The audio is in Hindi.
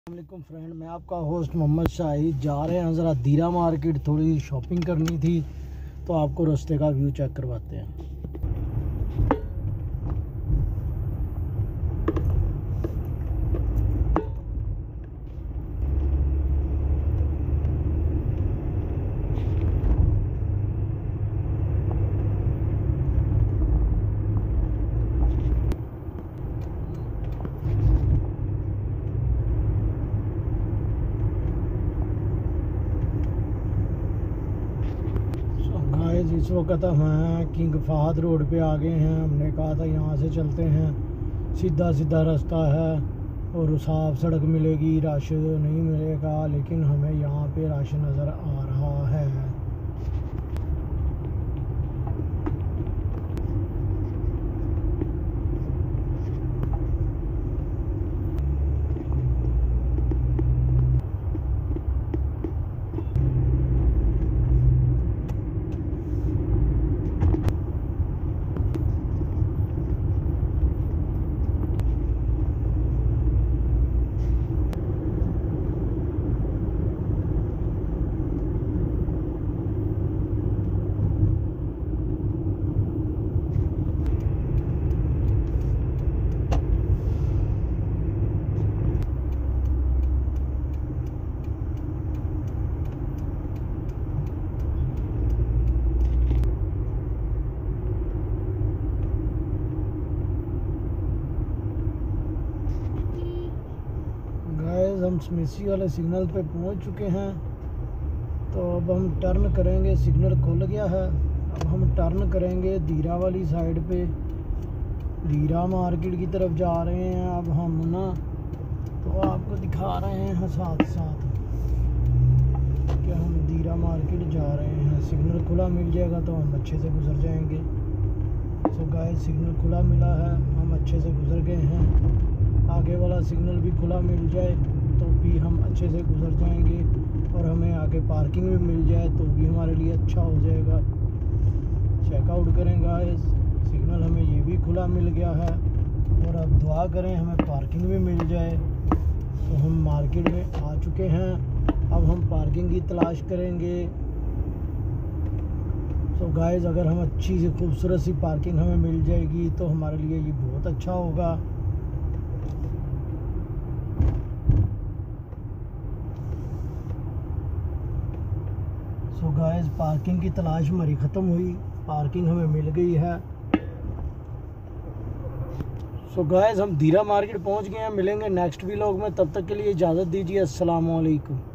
अस्सलामुअलैकुम फ्रेंड, मैं आपका होस्ट मोहम्मद शाहिद। जा रहे हैं ज़रा दीरा मार्केट, थोड़ी शॉपिंग करनी थी तो आपको रास्ते का व्यू चेक करवाते हैं। इस वक्त हम किंग फहद रोड पे आ गए हैं। हमने कहा था यहाँ से चलते हैं, सीधा सीधा रास्ता है और साफ सड़क मिलेगी, रश नहीं मिलेगा, लेकिन हमें यहाँ पे रश नज़र आ रहा है। हम स्मिसी वाले सिग्नल पे पहुंच चुके हैं, तो अब हम टर्न करेंगे। सिग्नल खुल गया है, अब हम टर्न करेंगे दीरा वाली साइड पे। दीरा मार्केट की तरफ जा रहे हैं अब हम ना, तो आपको दिखा रहे हैं साथ साथ कि हम दीरा मार्केट जा रहे हैं। सिग्नल खुला मिल जाएगा तो हम अच्छे से गुजर जाएंगे। तो गाइस, सिग्नल खुला मिला है, हम अच्छे से गुजर गए हैं। आगे वाला सिग्नल भी खुला मिल जाए तो भी हम अच्छे से गुजर जाएंगे, और हमें आगे पार्किंग भी मिल जाए तो भी हमारे लिए अच्छा हो जाएगा। चेकआउट करें गाइस, सिग्नल हमें ये भी खुला मिल गया है, और अब दुआ करें हमें पार्किंग भी मिल जाए। तो हम मार्केट में आ चुके हैं, अब हम पार्किंग की तलाश करेंगे। तो गाइस, अगर हम अच्छी सी खूबसूरत सी पार्किंग हमें मिल जाएगी तो हमारे लिए ये बहुत अच्छा होगा। सो गाइस, पार्किंग की तलाश हमारी ख़त्म हुई, पार्किंग हमें मिल गई है। सो गाइस, हम दीरा मार्केट पहुंच गए हैं। मिलेंगे नेक्स्ट व्लॉग में, तब तक के लिए इजाज़त दीजिए। अस्सलाम वालेकुम।